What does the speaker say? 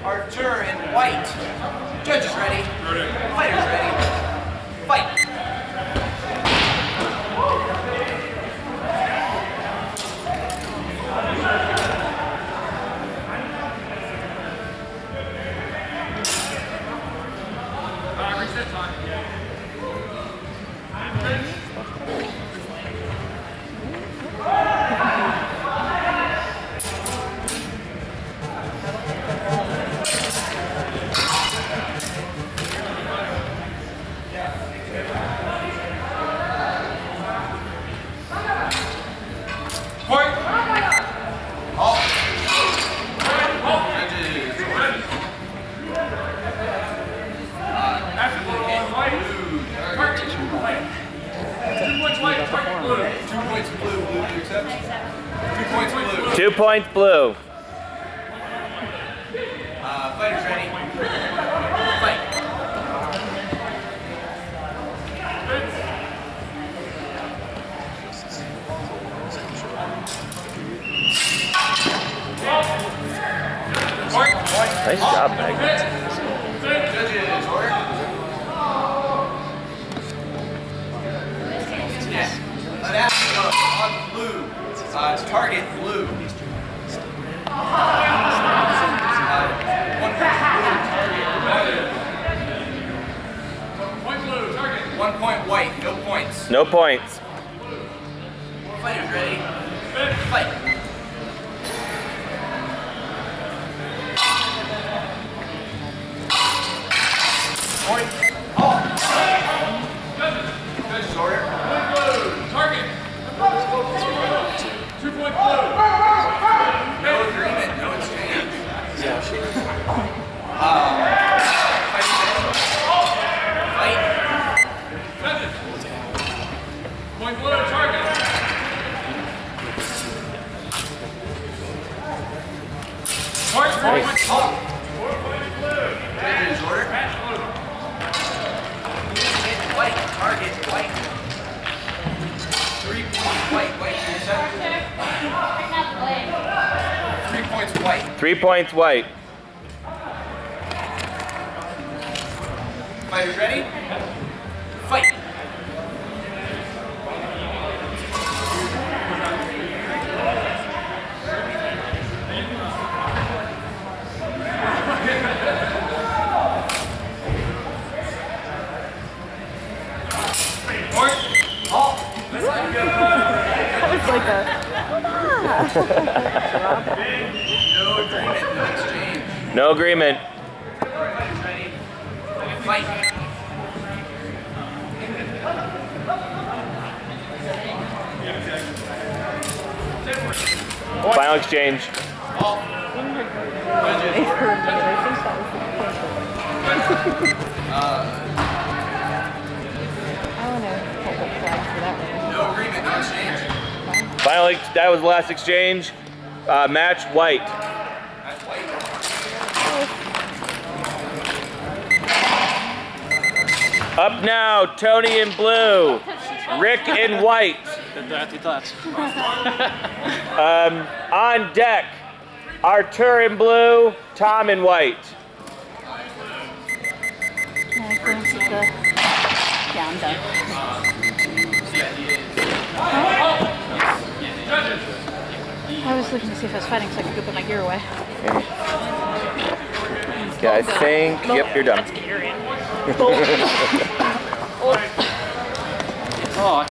Artur in white. Judges ready. Fighters ready. Fight. Reset time. Blue. 2 points blue. Fighters ready. Fight. Nice job, Meg. Judges, order. Yeah. An action on blue. Target blue. 1 Point blue, target. 1 point white, no points. No points. Fighters ready. Fight. Point. Halt. Judges order. Blue, target. 2 point blue. No agreement, no exchange. Fight. Judges. Point blue, target. Point blue. Halt. Judges order. Hit white, target white. 3 points white, white. 3 points white. 3 points white. Fighters ready? Fight! Halt! Let's let go. It's like a... No agreement, no exchange. No agreement. Fighters ready? Fight! Final exchange. Halt! Judges order. No agreement, no exchange. Finally, that was the last exchange. Match white. That's white. Up now, Tony in blue. Rick in white. On deck, Artur in blue, Tom in white. Yeah, I'm done. I was looking to see if I was fighting so I could go put my gear away. Yeah, I think, yep, you're done. Let's get her in. Oh.